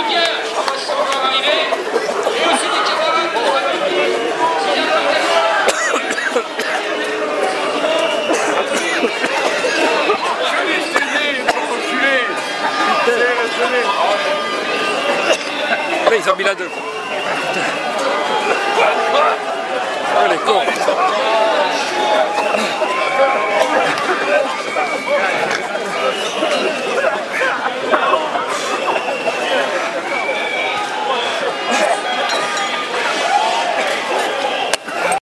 bien, on va encore arriver. Et aussi des camarades de Saint-Denis. Là, ils ont mis la deux.